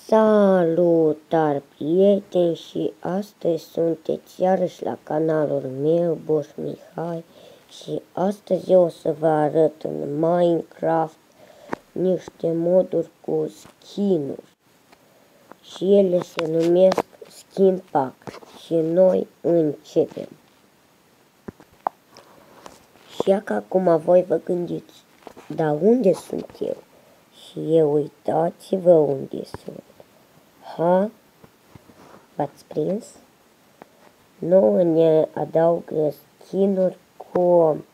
Salutare, prieteni, și astăzi sunteți iarăși la canalul meu, Boss Mihai, și astăzi eu o să vă arăt în Minecraft niște moduri cu skin-uri și ele se numesc Skin Pack și noi începem. Și că acum voi vă gândiți, dar unde sunt eu? Și eu, uitați-vă unde sunt. Ha? V-ați prins? Nouă ne adaugă skin-uri cu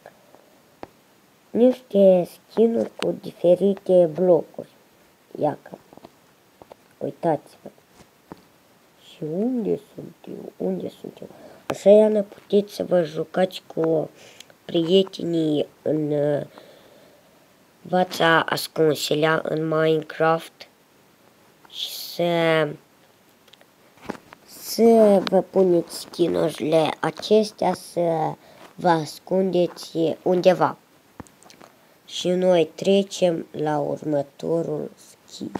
niște skin-uri cu diferite blocuri. Iaca. Uitați-vă. Și unde sunt eu? Unde sunt eu? Așa, Iana, puteți să vă jucați cu prietenii în Vața Ascunselea în Minecraft și să vă puneți skin-urile acestea, să vă ascundeți undeva. Și noi trecem la următorul skin.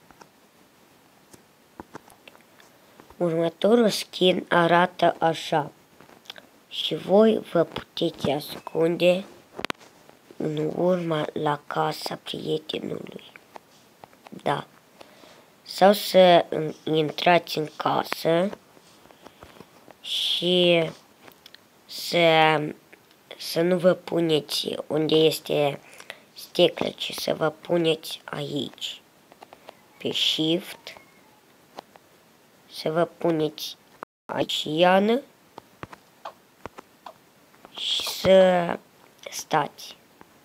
Următorul skin arată așa. Și voi vă puteți ascunde în urma la casa prietenului. Da. Sau să intrați în casă și să nu vă puneți unde este sticlă, ci să vă puneți aici. Pe Shift. Să vă puneți aici, Iana. Și să stați.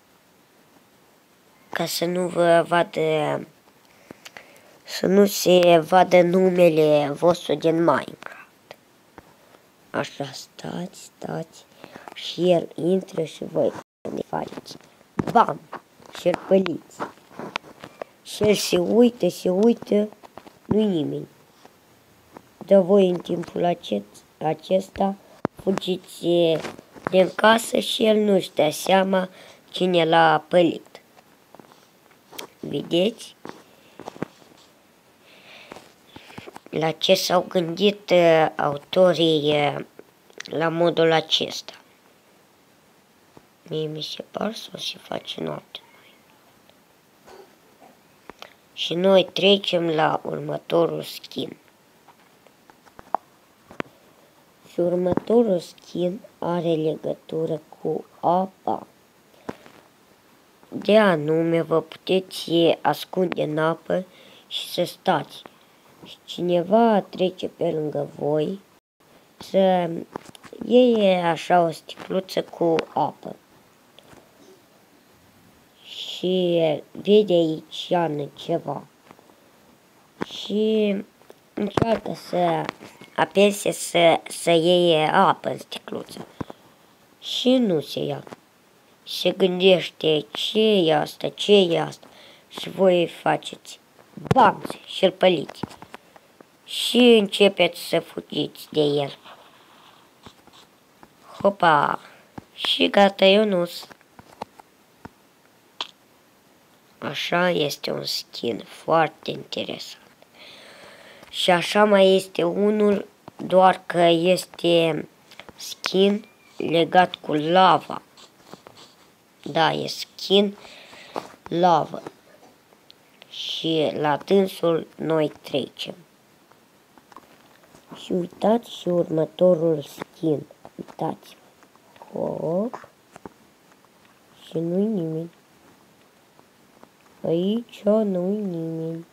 Ca să nu vă vadă, să nu se vadă numele vostru din Minecraft. Așa, stați și el intră și voi ne faceți. Bam! Și îl păliți. Și el se uită, nu-i nimeni. Dar voi în timpul acesta fugiți din casă și el nu-și dea seama cine l-a pălit. Vedeți? La ce s-au gândit autorii la modul acesta. Mie mi se par sau se face noapte. Și noi trecem la următorul skin. Și următorul skin are legătură cu apa. De anume, vă puteți ascunde în apă și să stați. Și cineva trece pe lângă voi să iei așa o sticluță cu apă. Și vede aici, Iana, ceva. Și încearcă să apese să iei apă în sticluță. Și nu se ia. Se gândește ce e asta, ce e asta. Și voi faceți bam și îl păliți. Și începeți să fugiți de el. Hopa! Și gata, Ionuț. Așa este un skin foarte interesant. Și așa mai este unul, doar că este skin legat cu lava. Da, e skin lava. Și la dânsul noi trecem. Și uitați și următorul skin. Uitați-vă. Hop. Și nu-i nimeni. Aici nu-i nimeni.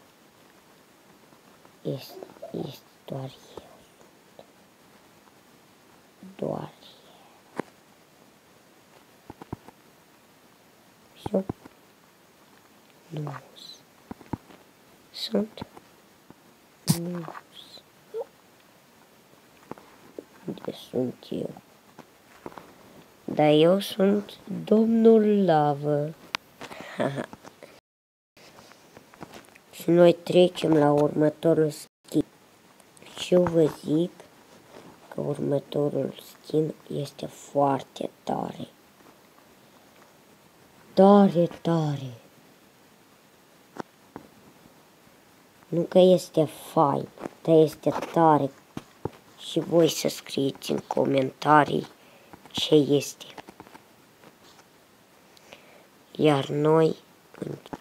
Este doar eu. Doar eu. Și nu sunt. Nu. Unde sunt eu? Dar eu sunt domnul lavă. Și noi trecem la următorul skin. Și eu vă zic că următorul skin este foarte tare. Tare. Nu că este fain, dar este tare. Și voi să scrieți în comentarii ce este. Iar noi